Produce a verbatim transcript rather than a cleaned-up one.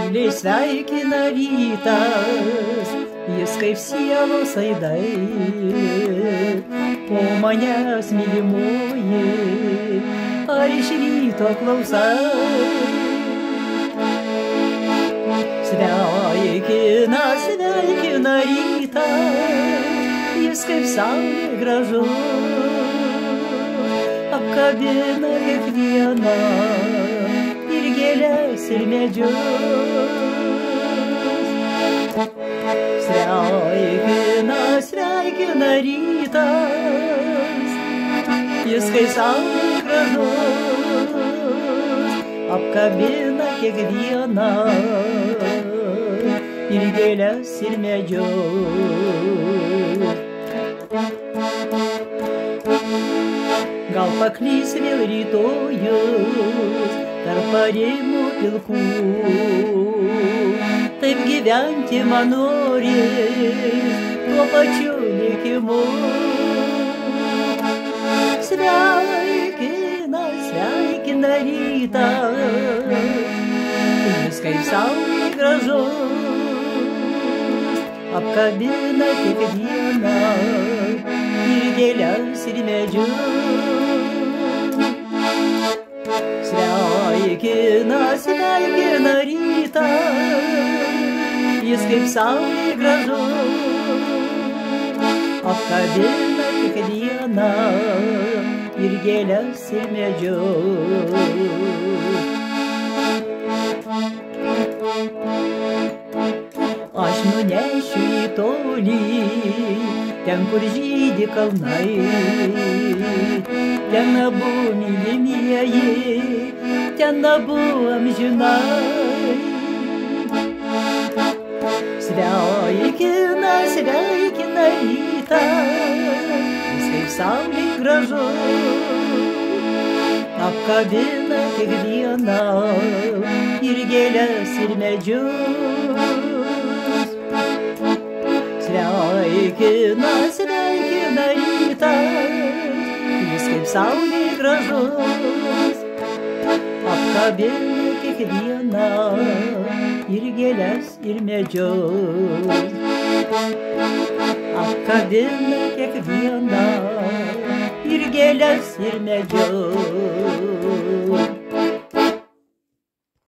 Tyliai sveikina rytas, jis kaip sielos aidai, po manęs mylimoji, ar iš ryto klausai? Sveikina, sveikina rytas, jis kaip saulė gražus, apkabina kiekvieną ir gėles ir medžius. Sveikina, sveikina rytas, jis kaip saulė gražus, apkabina kiekvieną ir gėles ir medžius. Gal paklys vėl rytojus tarp parėjimų pilkų, taip gyventi man noris tuo pačiu likimu. Sveikina, sveikina rytas, jis kaip saulė gražus, apkabina kiekvieną ir gėles ir medžius. Sveikina, sveikina rytas, jis kaip saulė gražus, apkabina kiekvieną ir gėles ir medžius. Aš nunešiu į tolį, ten kur žydi kalnai, ten abu mylimieji, ten abu amžinai. Sveikina, sveikina rytas, jis kaip saulė gražus, apkabina kiekvieną ir gėles ir medžius. Sveikina, sveikina rytas, jis kaip saulė gražus, apkabina kiekvieną ir gėles ir medžius. Apkabina kiekvieną ir gėles ir medžius.